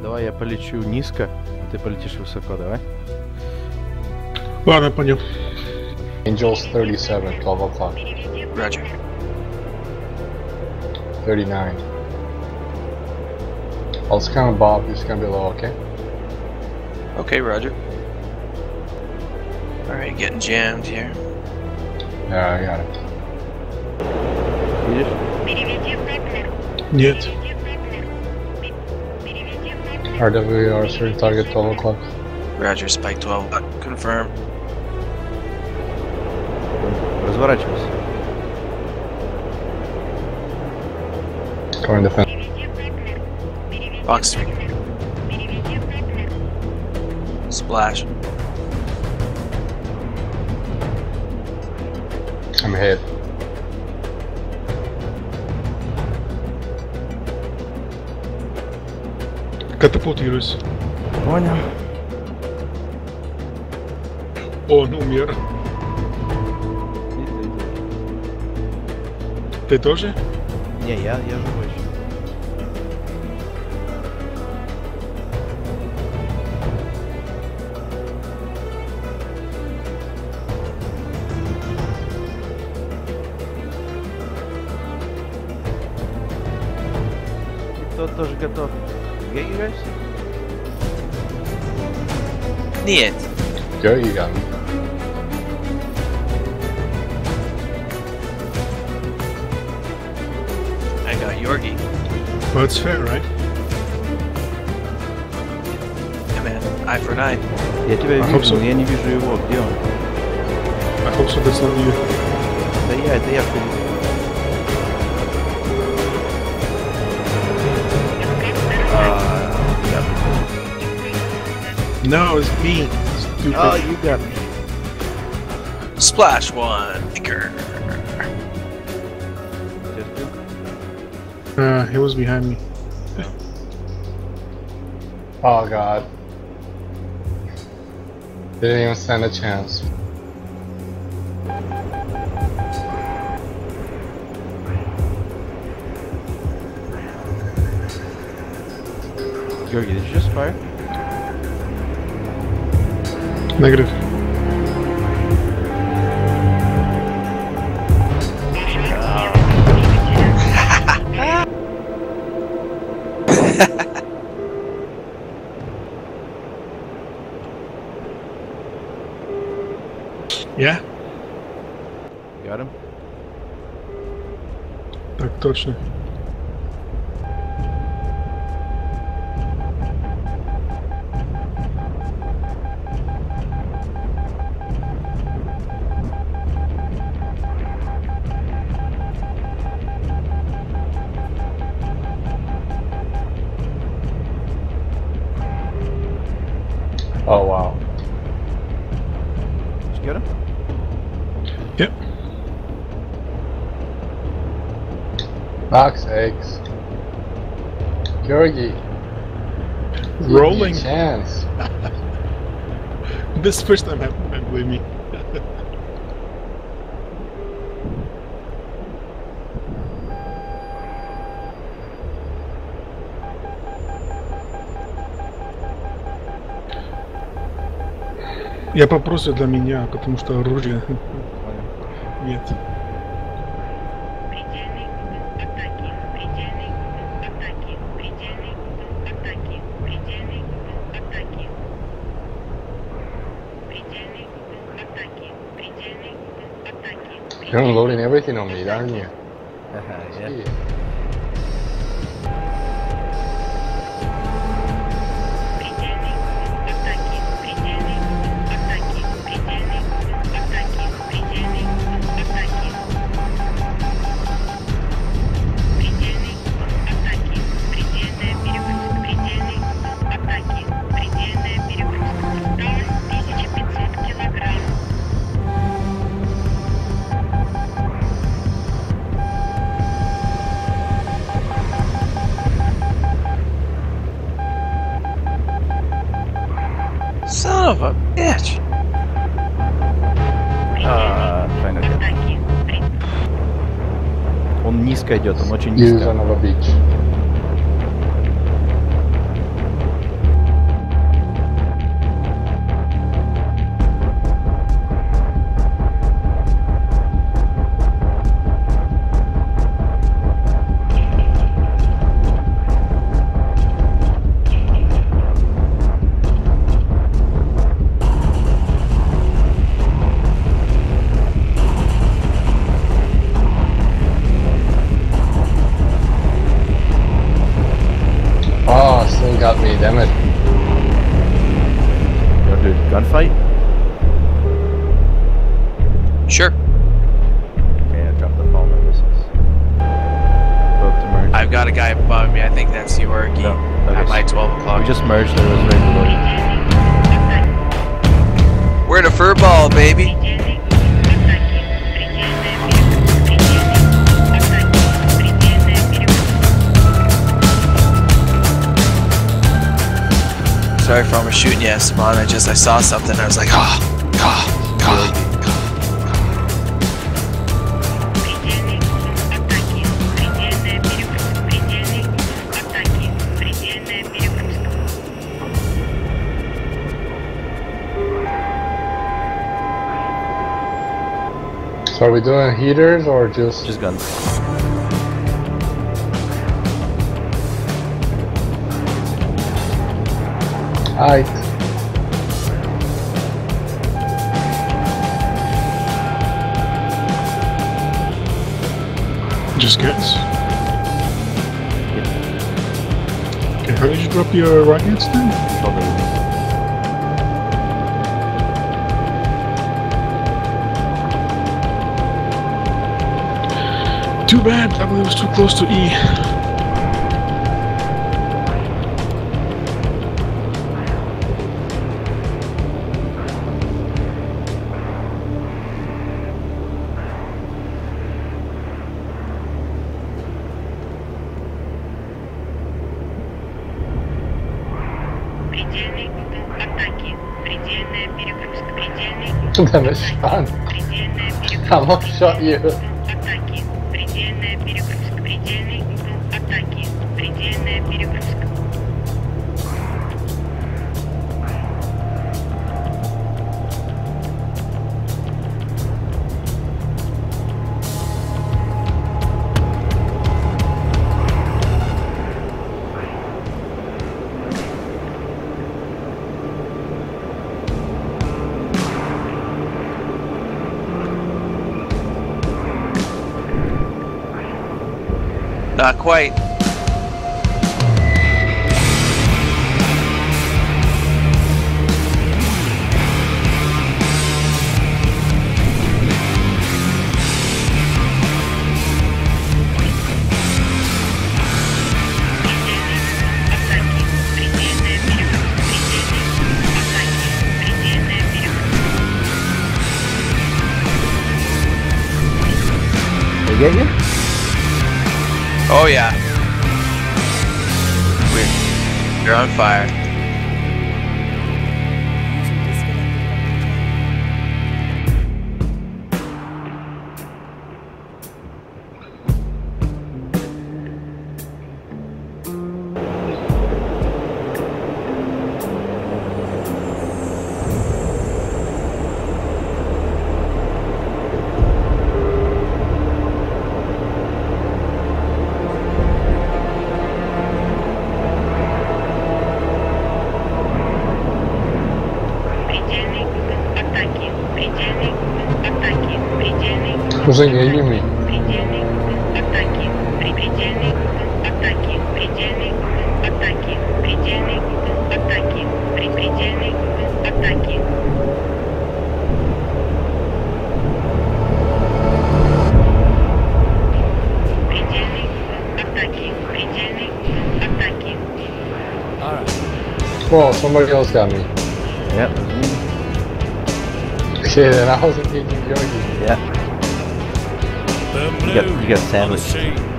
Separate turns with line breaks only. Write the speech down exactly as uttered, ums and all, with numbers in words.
Давай я полечу низко, а ты полетишь высоко, давай.
Ладно, понял.
Angels thirty-seven, twelve o'clock.
Roger.
thirty-nine. I'll scan Bob, he's gonna be low, okay?
Okay, Roger. Alright, getting jammed here.
Yeah, I got it.
Видишь?
Нет.
R W R certain target twelve o'clock.
Roger, Spike twelve. Uh, confirm.
Разворачивайся.
Going defense.
Box three. Splash.
I'm hit.
Катапультируюсь.
Понял.
Он умер. Ты тоже?
Не, я, я живой еще. И тот тоже готов. Гейгайся?
Нет.
Go, you got me.
I got Yorgi.
Well, it's fair, right?
Yeah, man. Eye for an eye.
Я тебя
А,
вижу,
Хобсон.
но я не вижу его. Где он?
I hope so that's not you.
Да я, это я впереди. А, я.
No, it's me. Stupid.
Oh, you got me.
Splash one. Anchor.
Uh, he was behind me.
Oh god. Didn't even stand a chance.
Георгий, did you just fire?
Negative. Yeah?
Got him?
Так точно.
Oh wow.
Did you get him?
Yep.
Box eggs. Georgie. give me a
Rolling.
chance.
This first time happened, man, believe me. Я попросил для меня, потому что оружия нет.
Предельный угол атаки, предельный угол атаки, предельный угол атаки, предельный угол атаки. Предельный угол атаки, предельный угол атаки.
You're unloading everything on me, aren't you?
Yeah.
Gee.
Предельный угол атаки, предельный угол атаки, предельный угол атаки, предельный угол атаки. Предельный угол атаки, предельная перегрузка, предельный угол атаки, предельная перегрузка. Усталость тысяча пятьсот килограмм.
Son of a bitch.
А, правильно.
Атаки.
Он низко идет, он очень
Use
низко.
another beach. got me, damn it.
You want to do a gunfight?
Sure.
Okay, I dropped the foam and missiles. Boat to merge.
I've got a guy above me. I think that's Yorgi.
No, okay,
At my
so
twelve o'clock.
We just merged. There was right below you.
We're in a fur ball, baby. Sorry for almost shooting you, Esteban. I just I saw something. I was like, ah, ah, ah.
So are we doing heaters or just...
Just guns.
Aight.
Just gets. Okay, how did you drop your rockets then?
Control the
Too bad, I believe it was too close to E.
Предельный угол атаки. Предельная перегрузка. Предельный
Damn it, Sean.
предельная перегрузка.
I almost shot you.
Атаки. Предельная перегрузка. Предельный угол атаки. Предельная перегрузка.
Not quite.
They get you?
Oh yeah. We're, you're on fire.
Предельный угол атаки. Предельный угол атаки. Предельный угол
Уже не Юми.
Предельный угол атаки. Предельный угол атаки. Предельный угол атаки. Предельный угол атаки. Предельный угол атаки. Предельный угол атаки. Предельный угол атаки.
Well, somebody else got me.
Yep.
Okay, then I was engaging Yogi.
Yeah. You got you got sandwiched.